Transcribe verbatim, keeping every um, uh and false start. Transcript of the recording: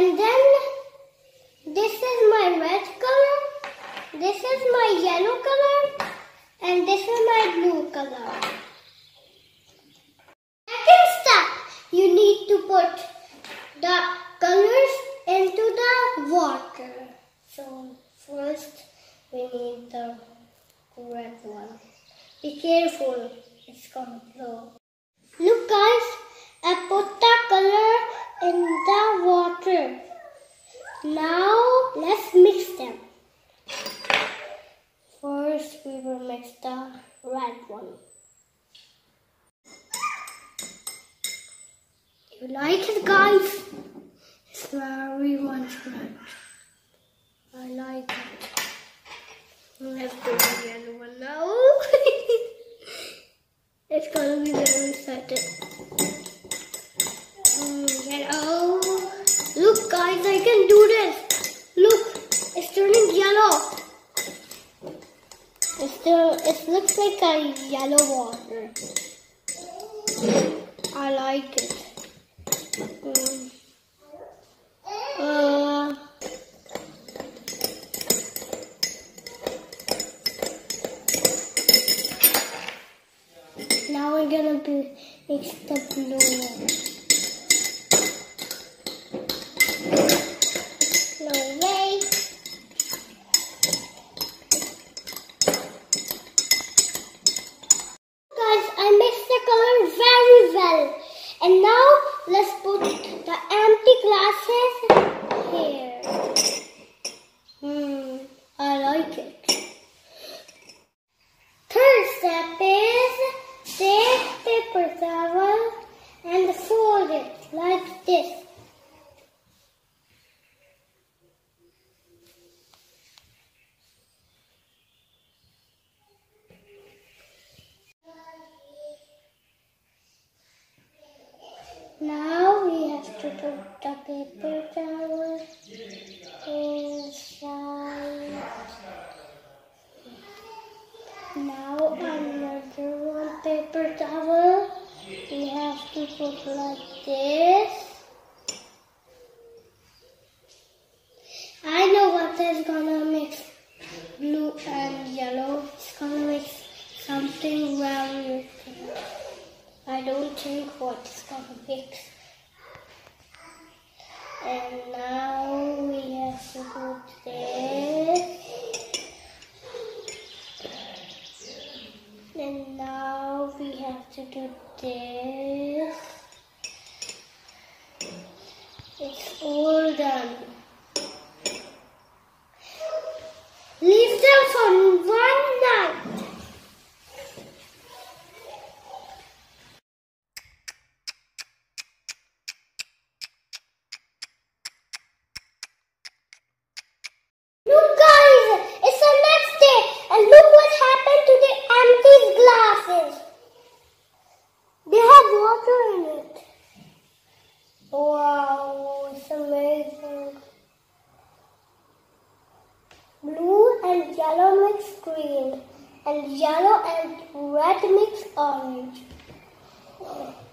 And then this is my red color, this is my yellow color, and this is my blue color. Second step, you need to put the colors into the water. So first we need the red one. Be careful, it's gonna blow. Look guys, I put the color in the water. Now let's mix them. First we will mix the red one. You like it guys? It's very much red. I like it. Let's do the yellow one now. It's gonna be very excited. Mm, yellow. Look guys, I can do this. Look, it's turning yellow. It's still, it looks like a yellow water. I like it. Mm. Uh, now we're gonna be, mix the blue one. No way. Guys, I mixed the color very well. And now let's put the empty glasses here. Hmm, I like it. Third step is take paper towel and fold it like this. Now we have to put the paper towel inside. Now another one paper towel. We have to put like this. I know what is gonna mix blue and yellow. It's gonna mix something very good. I don't think what's gonna mix. And now we have to put this. And now we have to do this. It's all done. Leave them for one night. They have water in it. Wow, it's amazing. Blue and yellow mix green, and yellow and red mix orange.